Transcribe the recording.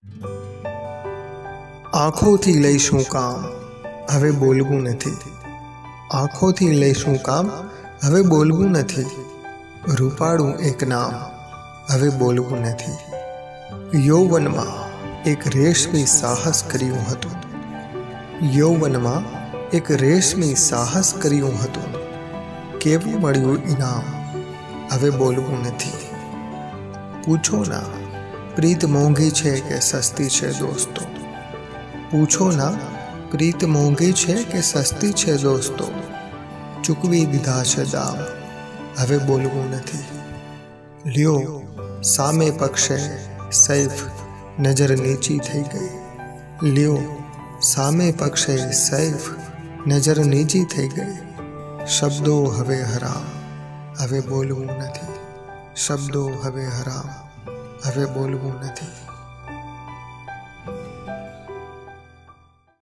આંખોથી લઈશું કામ, હવે બોલવું નથી. આંખોથી લઈશું કામ, હવે બોલવું નથી. રૂપાળું એક નામ, હવે બોલવું નથી. યૌવનમાં એક રેશમી સાહસ કર્યું હતું. યૌવનમાં એક રેશમી સાહસ કર્યું હતું. કેવું મળ્યું ઇનામ, હવે બોલવું નથી. પૂછો ના પ્રીત મોંઘી છે કે સસ્તી છે દોસ્તો. પૂછો ના પ્રીત મોંઘી છે કે સસ્તી છે દોસ્તો. ચૂકવી દીધા છે દામ, હવે બોલવું નથી. લ્યો સામે પક્ષે સૈફ, નજર નીચી થઈ ગઈ. લ્યો સામે પક્ષે સૈફ, નજર નીચી થઈ ગઈ. શબ્દો હવે હરામ, હવે બોલવું નથી. શબ્દો હવે હરામ, હવે બોલવું નથી.